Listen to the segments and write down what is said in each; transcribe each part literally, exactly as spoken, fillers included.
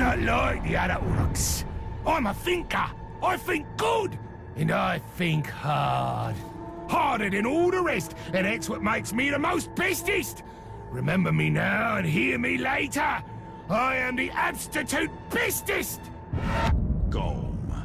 not like the other Uruks. I'm a thinker. I think good. And I think hard. Harder than all the rest, and that's what makes me the most bestest. Remember me now and hear me later. I am the absolute bestest. Go.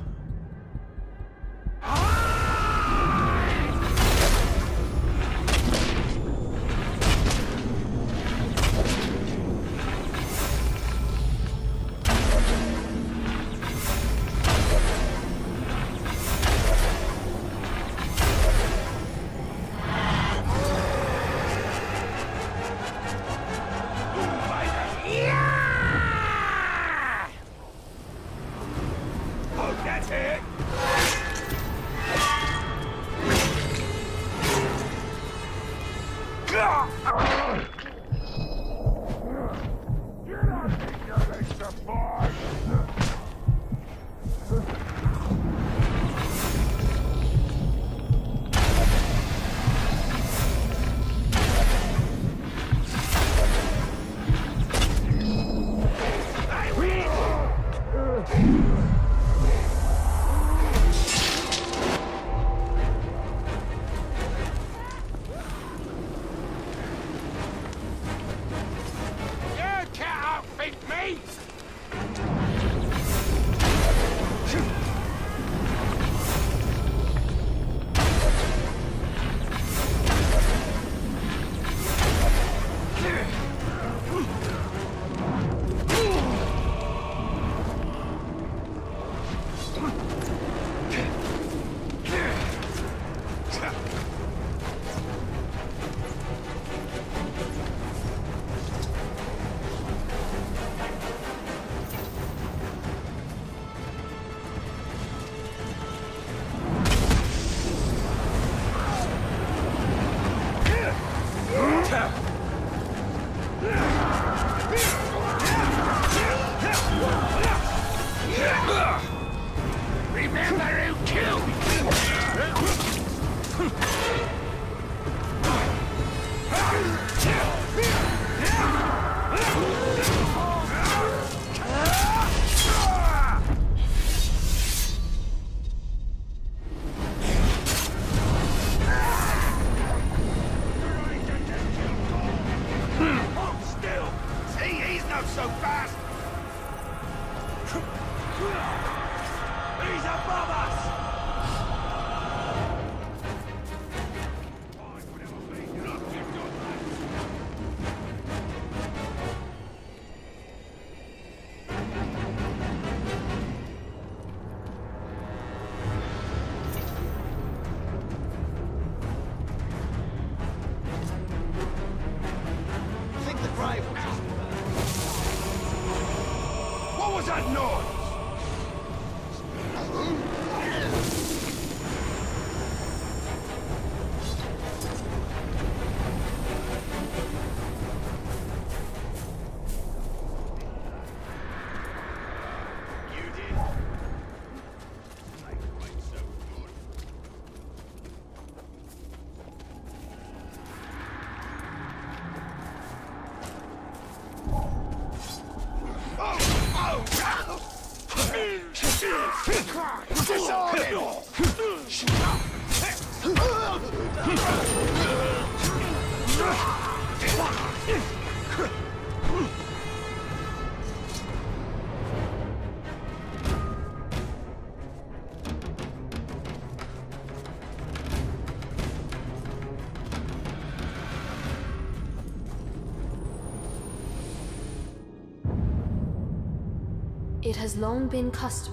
It has long been custom.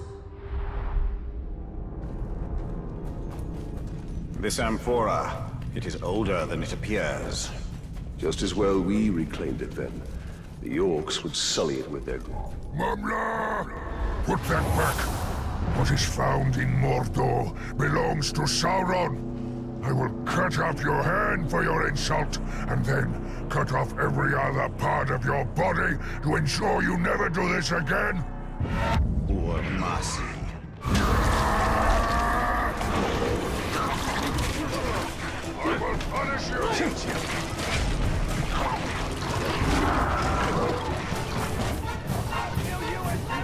This amphora, it is older than it appears. Just as well we reclaimed it then. The Orcs would sully it with their... Mumla! Put that back! What is found in Mordor belongs to Sauron! I will cut off your hand for your insult, and then cut off every other part of your body to ensure you never do this again! Or mercy. I will punish you! I'll kill you and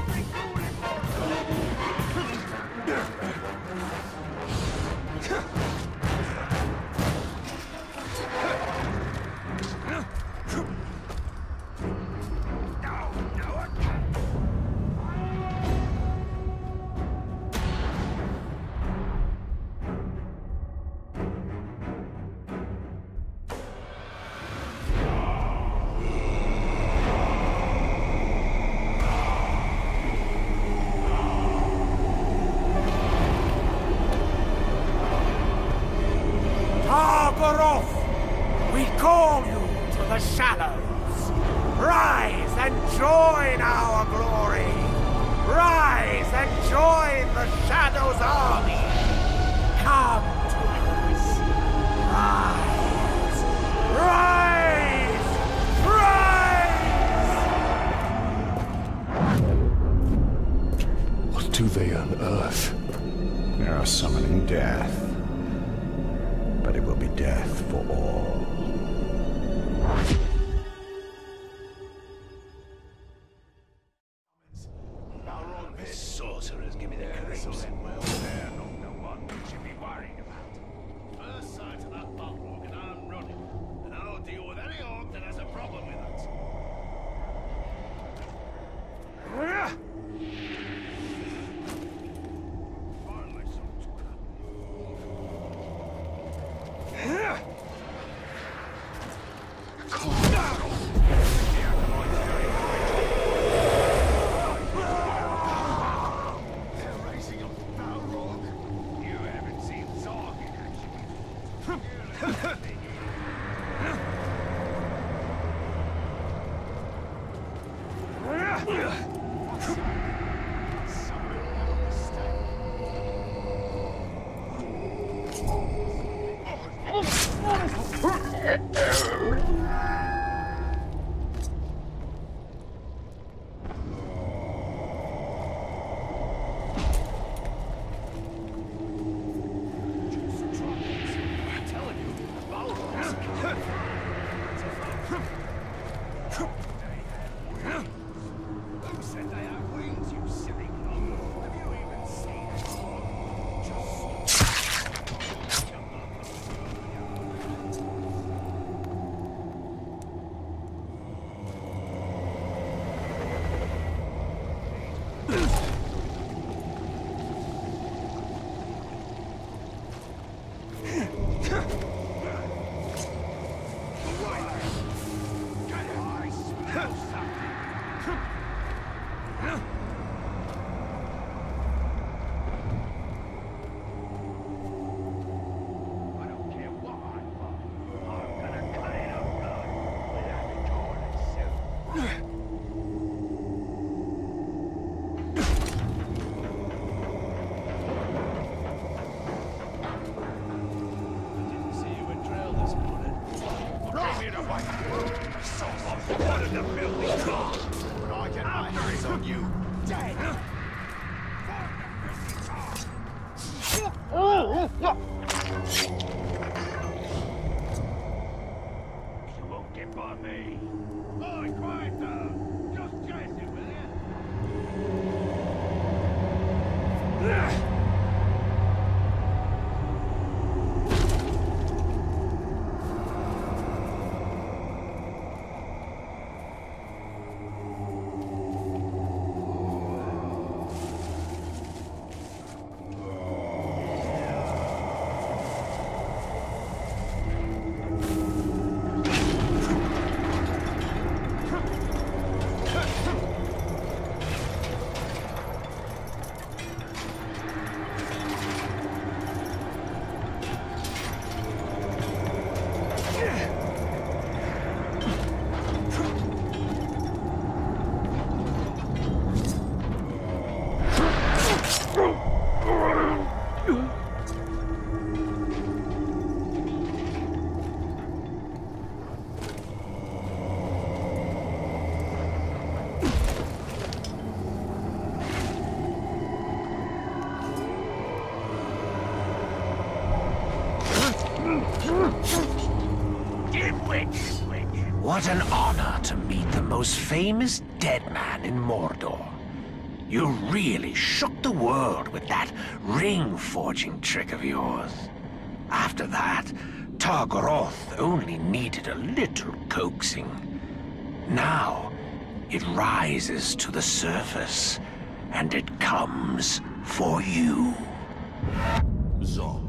join our glory. Rise and join the Shadow's army. Come to us. Rise. Rise. Rise. What do they unearth? They are summoning death. But it will be death for all. This sorcerers give me the creeps. Well, they're not the one we should be worried about. First sight of that Balrog and I'm running. And I'll deal with any orc that has a problem with us. Finally, some What an honor to meet the most famous dead man in Mordor. You really shook the world with that ring-forging trick of yours. After that, Targaroth only needed a little coaxing. Now, it rises to the surface, and it comes for you. Zog.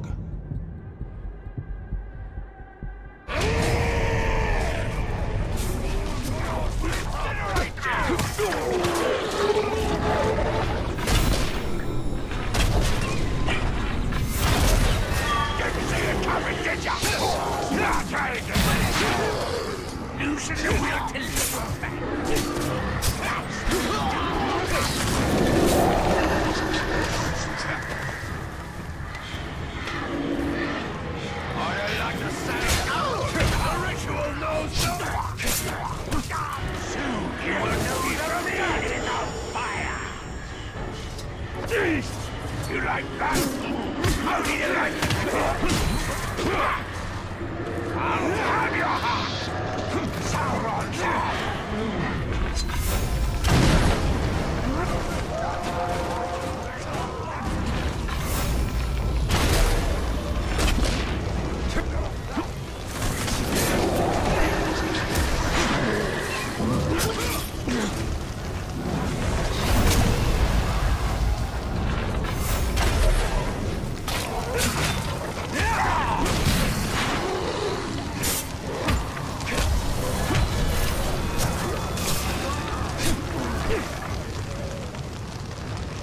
Loosen the will to live back.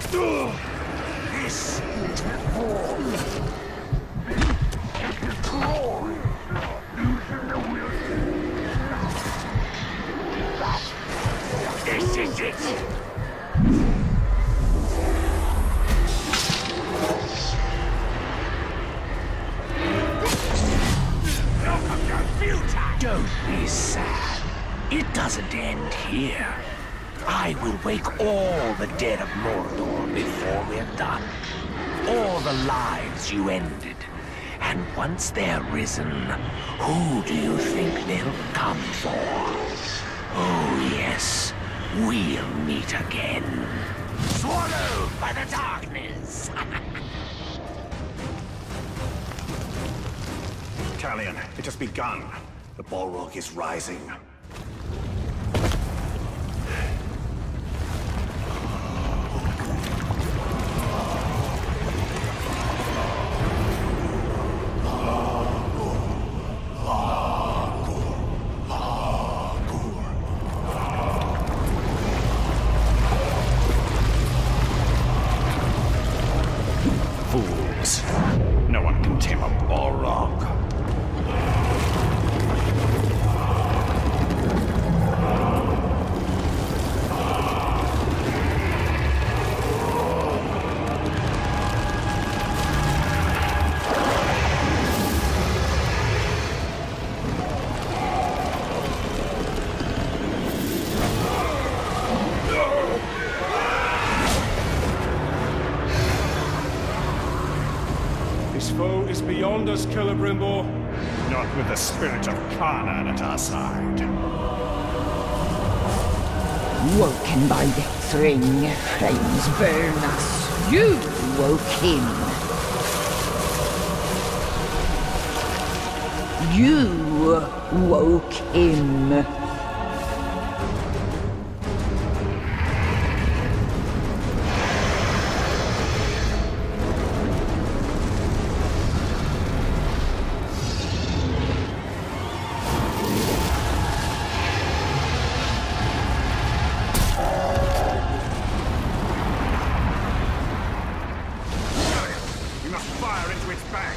This is war. This is it. Don't be sad. It doesn't end here. I will wake all the dead of Mordor before we're done. All the lives you ended. And once they're risen, who do you think they'll come for? Oh yes, we'll meet again. Swallowed by the darkness. Talion, it has begun. The Balrog is rising. Fools. No one can tame a Balrog. This foe is beyond us, Celebrimbor. Not with the spirit of Khan'an at our side. Woken by the thring, flames burn us. You woke him. You woke him. We must fire into its back.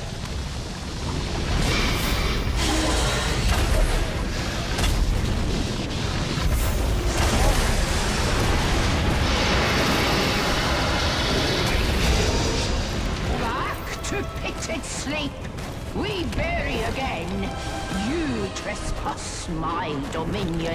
Back to pitted sleep. We bury again. You trespass my dominion.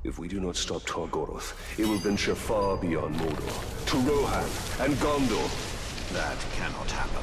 If we do not stop Targoroth, it will venture far beyond Mordor, to Rohan and Gondor. That cannot happen.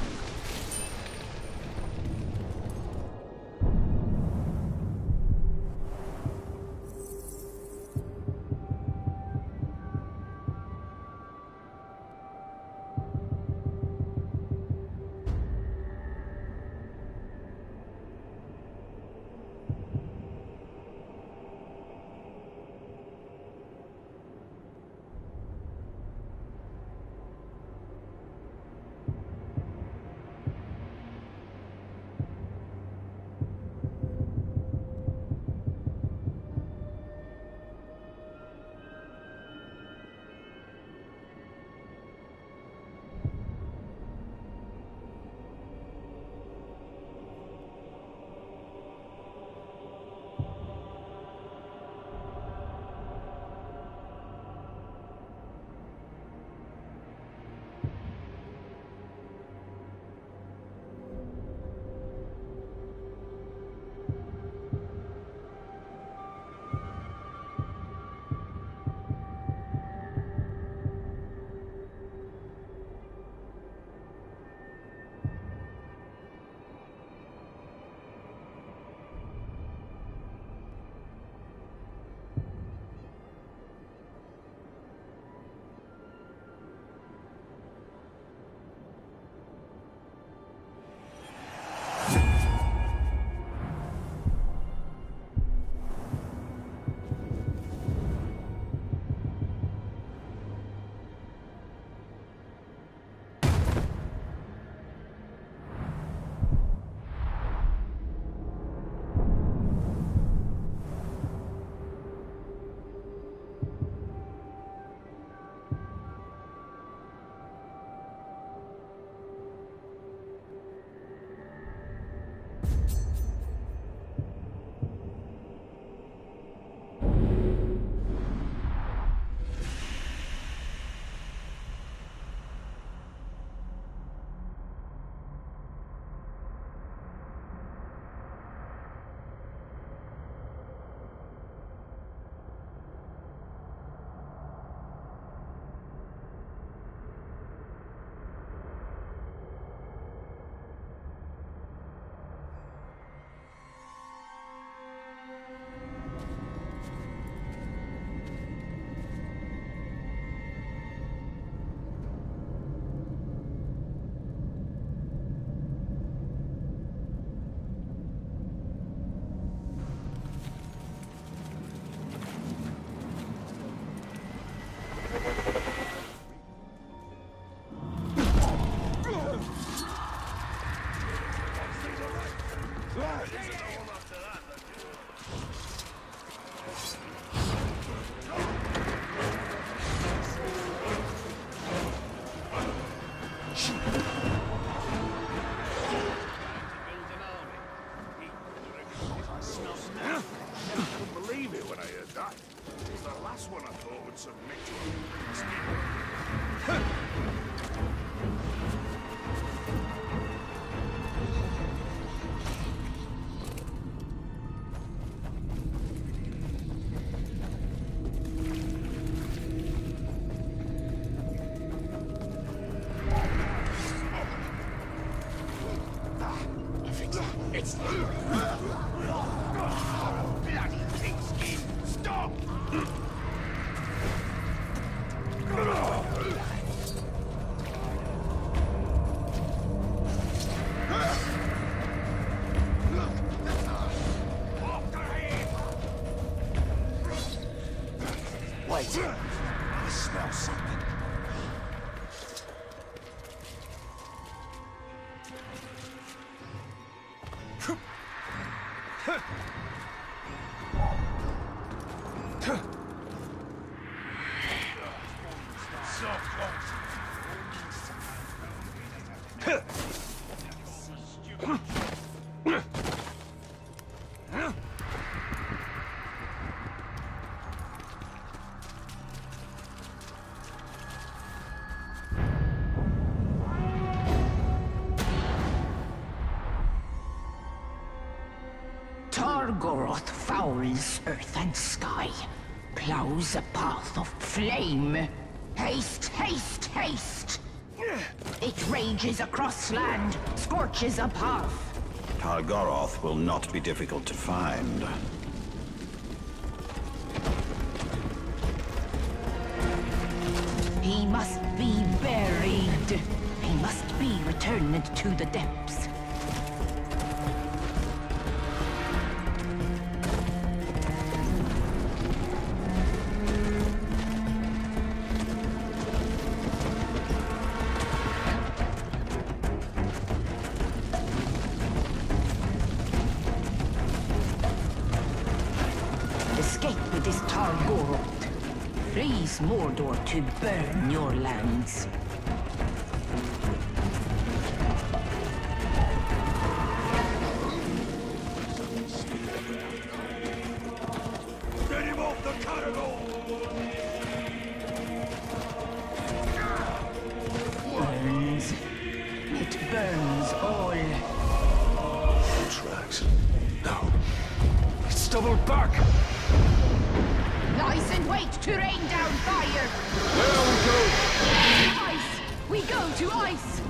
I smell something. Targoroth fouls earth and sky, plows a path of flame. Haste, haste, haste! It rages across land, scorches a path. Talgoroth will not be difficult to find. He must be buried. He must be returned to the depths. Escape with this Talgoroth. Freeze Mordor to burn your lands. Get him off the carnival! Burns. It burns all. Tracks. No. It's doubled back! Lies in wait to rain down fire! Where we go? Ice! We go to ice!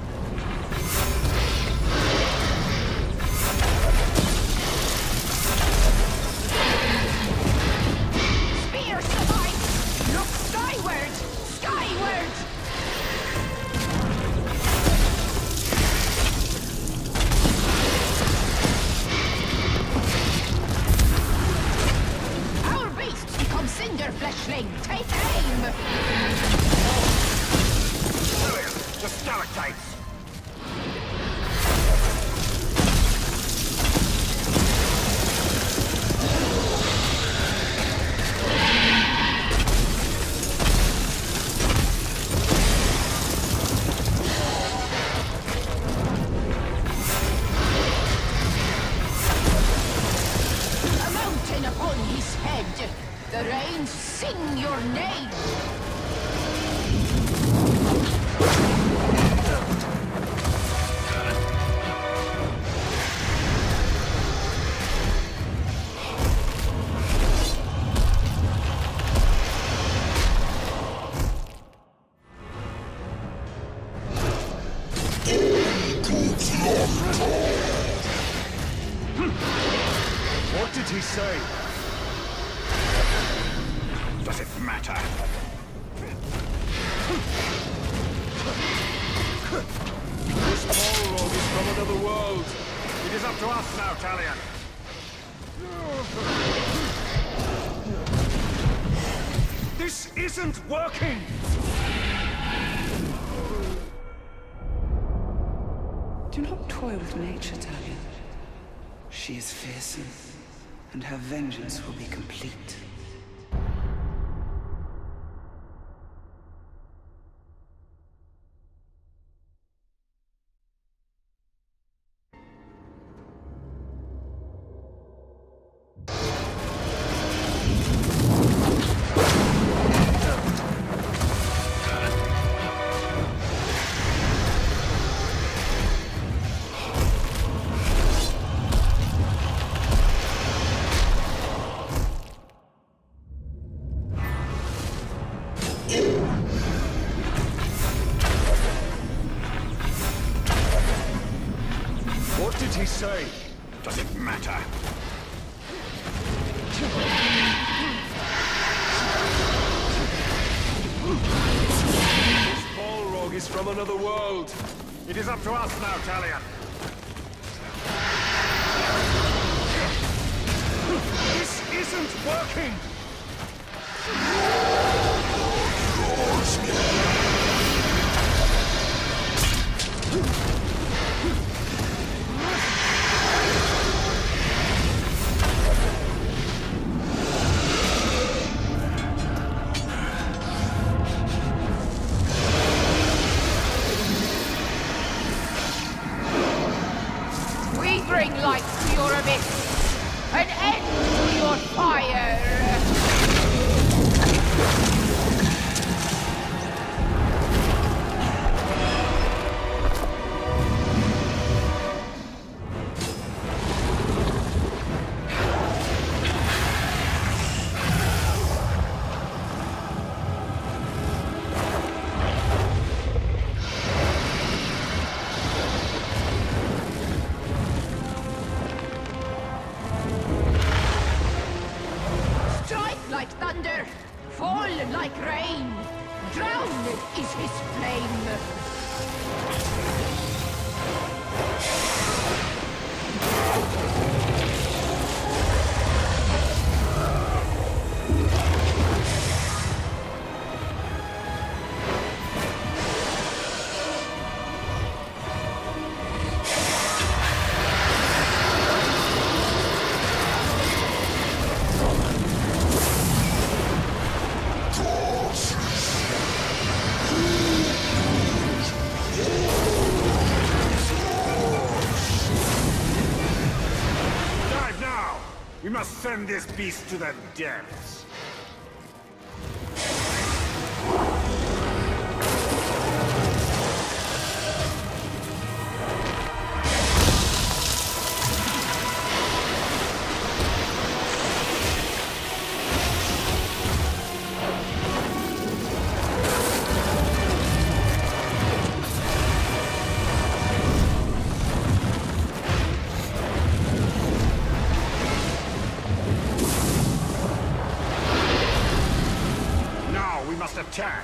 Spears of ice! Look skyward! Skyward! Our beasts become cinder fleshling! Take aim! Talion, the stalactites! A mountain upon his head! The rains sing your name! What did he say? Does it matter? This Balrog is from another world. It is up to us now, Talion. This isn't working! Do not toy with nature, Talion. She is fearsome, and her vengeance will be complete. What did he say? Does it matter? This Balrog is from another world. It is up to us now, Talion. This isn't working! We bring light to your abyss! An end to your fire! thunder, fall like rain. Drowned is his flame. Send this beast to the depths. Attack!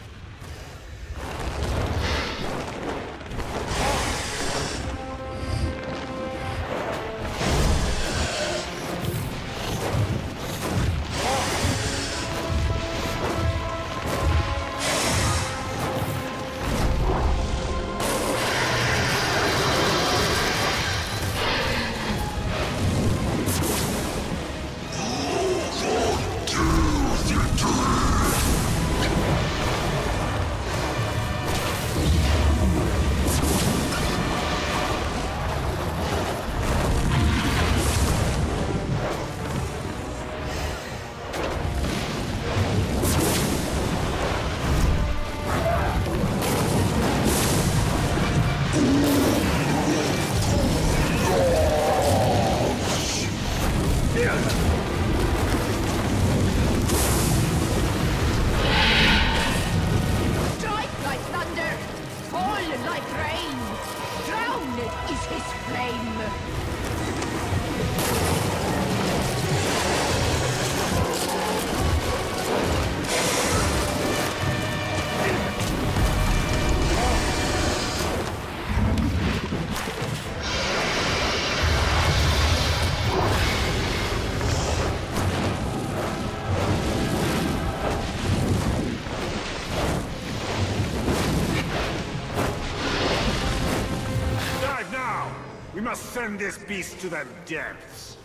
Send this beast to the depths.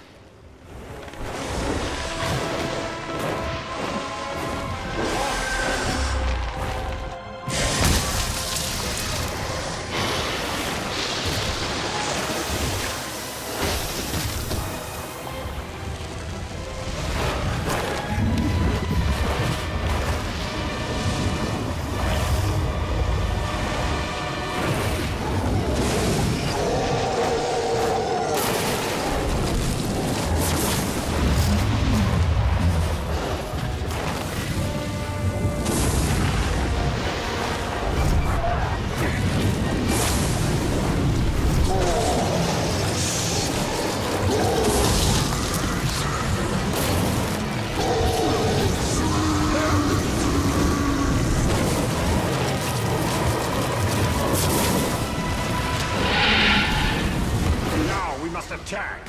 Attack!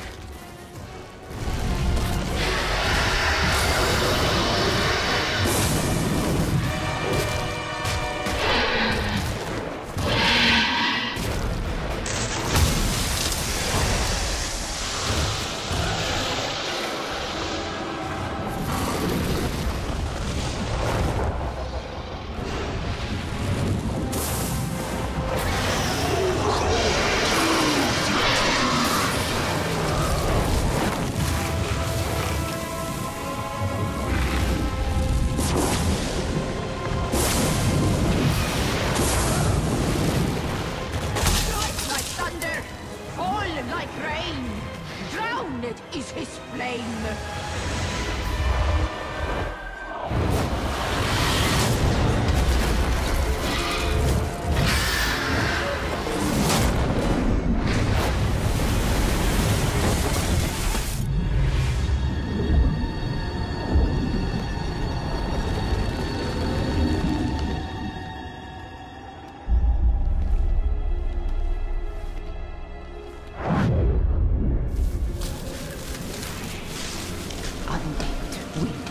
is his flame. undead will